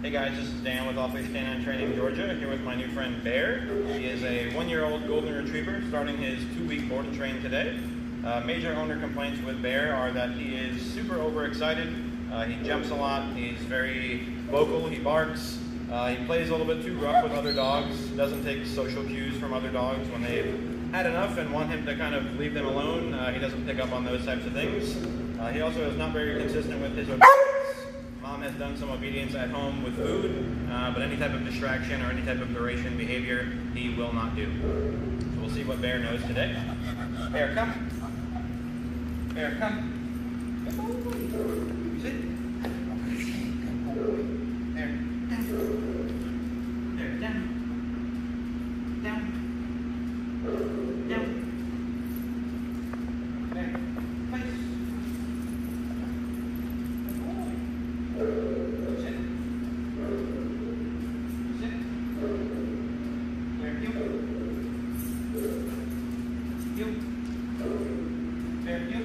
Hey guys, this is Dan with Leash K9 Training, Georgia, here with my new friend Bear. He is a 1-year-old golden retriever starting his 2-week board and train today. Major owner complaints with Bear are that he is super overexcited. He jumps a lot, he's very vocal, he barks, he plays a little bit too rough with other dogs, doesn't take social cues from other dogs when they've had enough and want him to kind of leave them alone. He doesn't pick up on those types of things. He also is not very consistent with his obedience. Mom has done some obedience at home with food, but any type of distraction or any type of duration behavior, he will not do. So we'll see what Bear knows today. Bear, come. Bear, come. Sit. There. Down. There. Down. Down. Down. There. Place. Sit. Sit. There. You. There. You.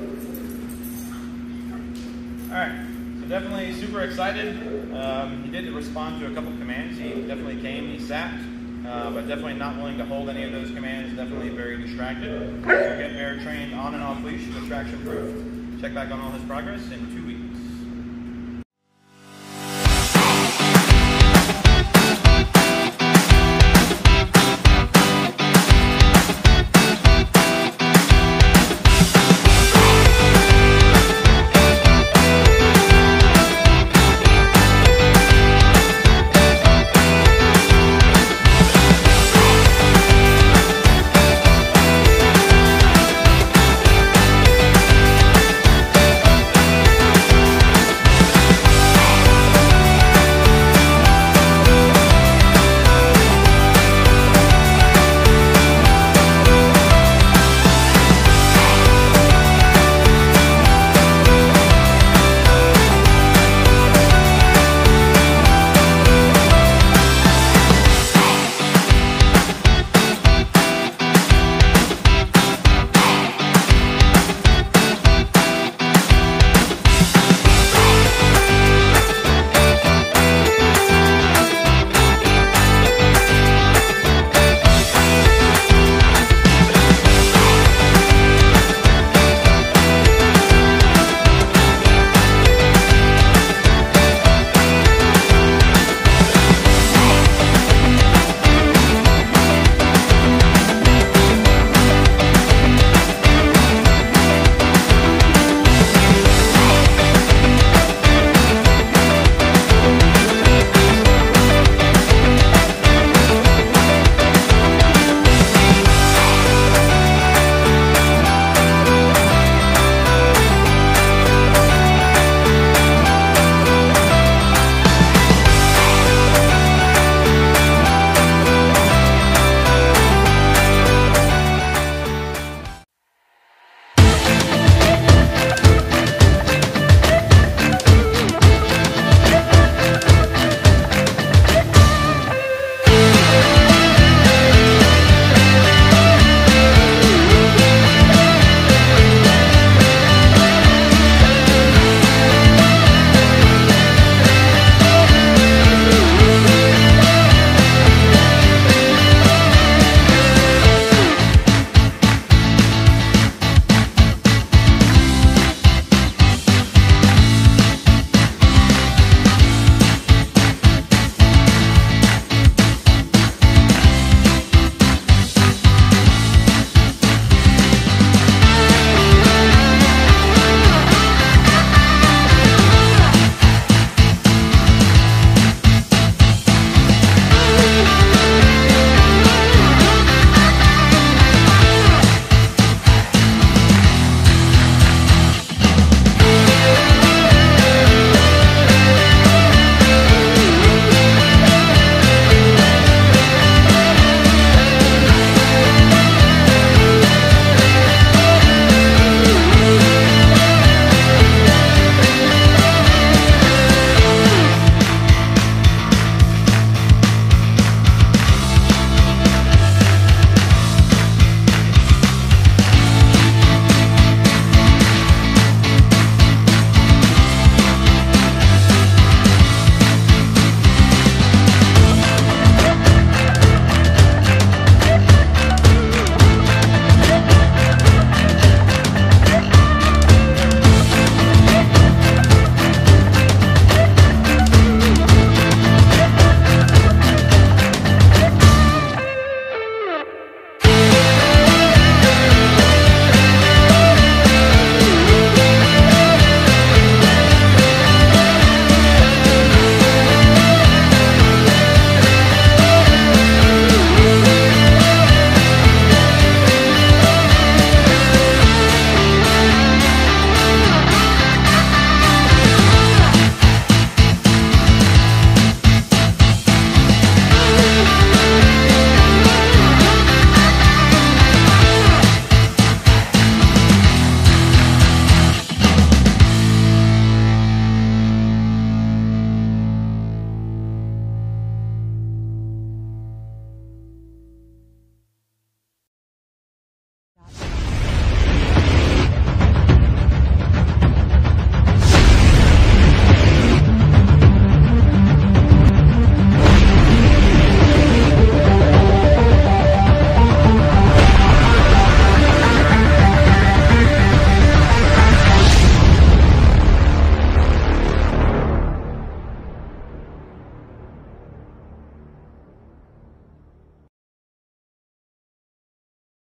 Alright, so definitely super excited. He did respond to a couple commands. He definitely came, he sat, but definitely not willing to hold any of those commands. Definitely very distracted. So get Bear trained on and off leash, distraction proof. Check back on all his progress in 2 weeks.